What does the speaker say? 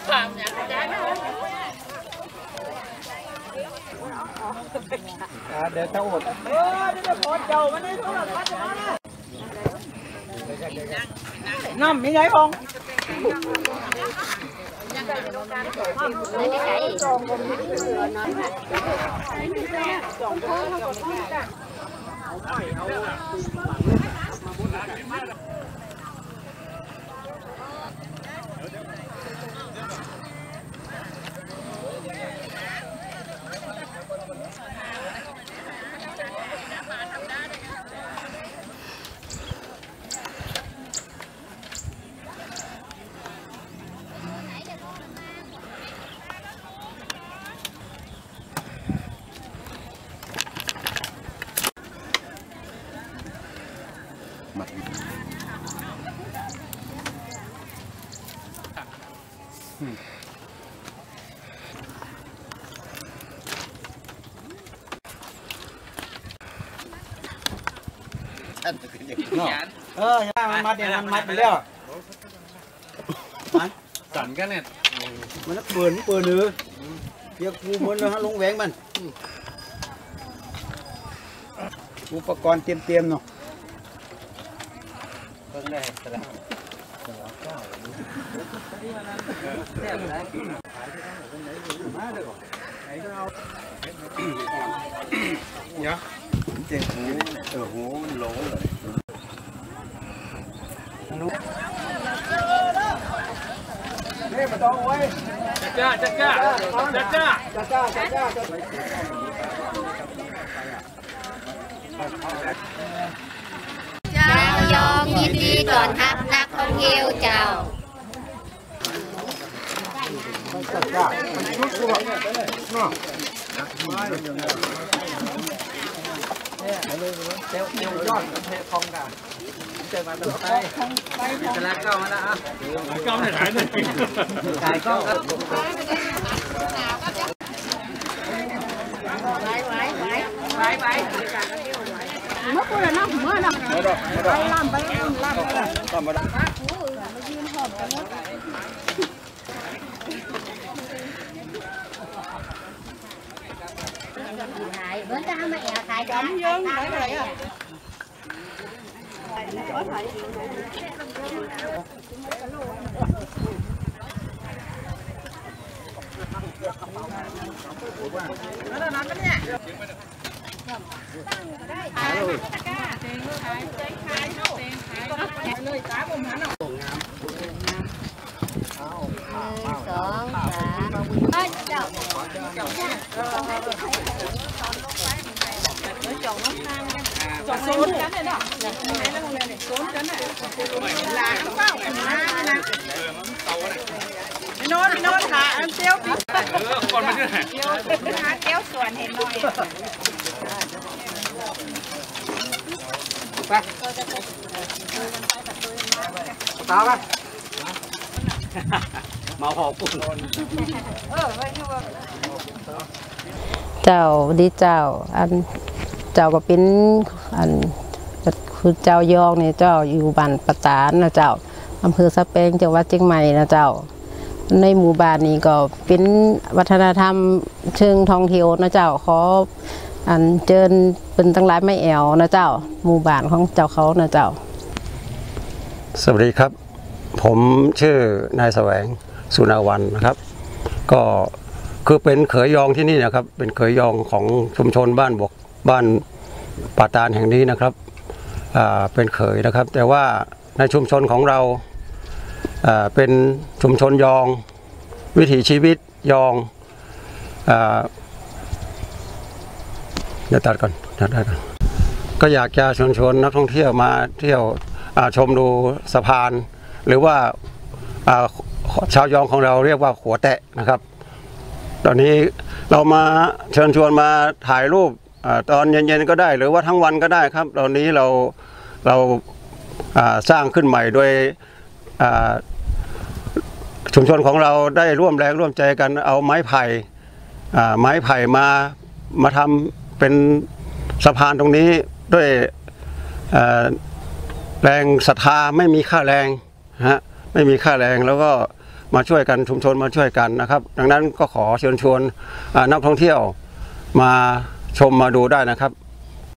เดี๋ยวจะอดน้ำมีไงพงมันมัดเนี่ยมันมัดไปแล้วสั่นกันเนี่ยมันเปิดเนื้อเดี๋ยวกูมันแล้วฮะลงแหวงมันอุปกรณ์เตรียมเนาะเพิ่งได้แต่ละเนี่ยเจ๋งหูมันหลงเลยนี่มาต้องไว้จ้ายองยินดีต้อนรับนักท่องเที่ยวเจ้าเจอมาตั้งไปจะลากกล้องมาแล้วอ่ะกล้องไหนเนี่ยถ่ายกล้องครับไว้เมื่อคืนน่ะเมื่อน่ะไปล่ำต่อมายืนหอมกันถ่ายเบิ้ลจะทำมาแอบถ่ายกันเยอะเลยอ่ะแล้วนั้นมันเนี่ยเลยตาผมหันออกสองสามเจ้าจองน้ำตาลจองโซนกันเลยเนาะไหนแล้วโรงเรียนเนี่ยโซนกันเนี่ยหลานเฝ้ากันนะพี่โน้ตค่ะอันเตี้ยวปีก่อนมาเนี่ยเตี้ยวส่วนเห็นหน่อยไปตาไปมาหอบปุ่นเจ้าดีเจ้าอันเจ้าก็เป็นอันคือเจ้ายองเนี่ยเจ้าอยู่บ้านปะตานนะเจ้าอำเภอสะแปงจังหวัดเชียงใหม่นะเจ้าในหมู่บ้านนี้ก็เป็นวัฒนธรรมเชิงท่องเที่ยวนะเจ้าขออันเจิญเป็นตั้งหลายไม่แอวนะเจ้าหมู่บ้านของเจ้าเขานะเจ้าสวัสดีครับผมชื่อนายแสวงสุนาวันนะครับก็คือเป็นเขยยองที่นี่นะครับเป็นเขยยองของชุมชนบ้านบวกบ้านป่าตาลแห่งนี้นะครับเป็นเขยนะครับแต่ว่าในชุมชนของเราเป็นชุมชนยองวิถีชีวิตยองเดี๋ยวตัดก่อนก็อยากจะเชิญชวนนักท่องเที่ยวมาเที่ยวชมดูสะพานหรือว่าชาวยองของเราเรียกว่าหัวแตะนะครับตอนนี้เรามาเชิญชวนมาถ่ายรูปตอนเย็นๆก็ได้หรือว่าทั้งวันก็ได้ครับตอนนี้เราสร้างขึ้นใหม่โดยชุมชนของเราได้ร่วมแรงร่วมใจกันเอาไม้ไผ่มาทำเป็นสะพานตรงนี้ด้วยแรงศรัทธาไม่มีค่าแรงฮะไม่มีค่าแรงแล้วก็มาช่วยกันชุมชนมาช่วยกันนะครับดังนั้นก็ขอเชิญชวนนักท่องเที่ยวมาชมมาดูได้นะครับ